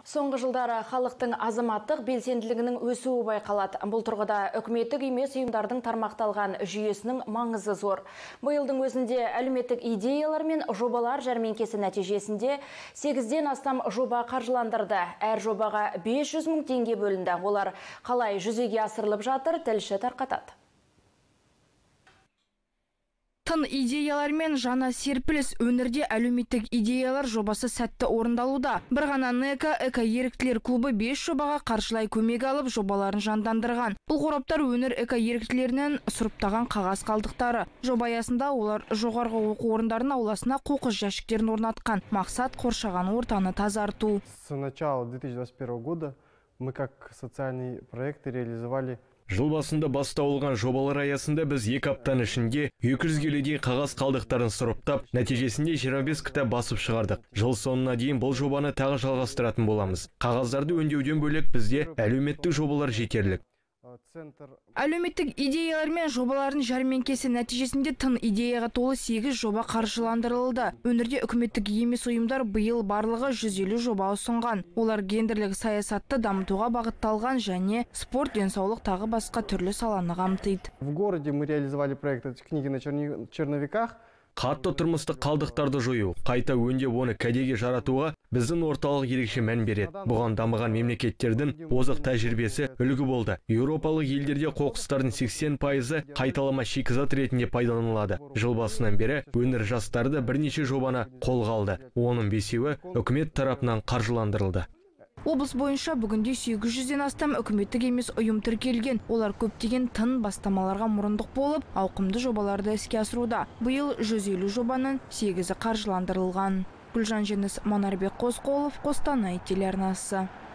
Соңғы жылдары халықтың азаматтық белсенділігінің өсуі байқалады. Бұл тұрғыда үкіметтік емес ұйымдардың тармақталған жүйесінің маңызы зор. Биылдың өзінде әлеуметтік идеялар мен жобалар жәрмеңкесі нәтижесінде 8-ден астам жоба қаржыландырды. Әр жобаға 500 мың теңге бөлінді. Олар қалай жүзеге асырылып жатыр, тілші тарқатады. Тың идеялар мен жаңа серпіліс өңірде әлеуметтік идеялар жобасы сәтті орындалуда. Бір ғана НЭКа эко-еріктілер клубы 5 жобаға қаржылай көмек алып, жобаларын жандандырған. Бұл қораптар өңір эко-еріктілерінен сұрыптаған қағаз қалдықтары. Жоба аясында олар жоғарғы оқу орындарының ауласына қоқыс жәшіктерін орнатқан. Мақсат қоршаған ортаны тазарту. С начала 2021 года мы как социальный проект реализовали. Жыл басында басталған жобалар аясында біз 2 аптаның ішінде 200 келедей қағаз қалдықтарын сұрыптап, нәтижесінде 25 кітап басып шығардық. Жыл соңына дейін бұл жобаны тағы жалғастыратын боламыз. Қағаздарды өңдеуден бөлек бізде әлеуметтік жобалар жетерлік. Әлеуметтік идеялар мен жобалардың жәрмеңкесі нәтижесінде тың идеяға толы 8 жоба қаржыландырылды. Өңірде үкіметтік емес ұйымдар биыл барлығы 150 жоба ұсынған. Олар гендерлік саясатты дамытуға бағытталған және спорт, денсаулық тағы басқа түрлі саланы қамтиды. В городе мы реализовали проект «Книги на черновиках». Қатты тұрмыстық қалдықтарды жою, қайта өңдеп оны кәдеге жаратуға біздің орталық ерекше мән береді. Бұған дамыған мемлекеттердің озық тәжірибесі үлгі болды. Еуропалық елдерде қоқыстардың 80% қайталама шикізат ретінде пайдаланылады. Жыл басынан бері өңір жастары да бірнеше жобаны қолға алды. Оның 5-еуі үкімет тарапынан қаржыландырылды. Облыс бойынша бүгінде 800-ден астам үкіметтік емес ұйым тіркелген. Олар көптеген тың бастамаларға мұрындық болып, ауқымды жобаларды іске асыруда. Биыл 150 жобаның 8-і қаржыландырылған. Гүлжан Женіс, Манарбек Қосқолов, Қостанай телеарнасы.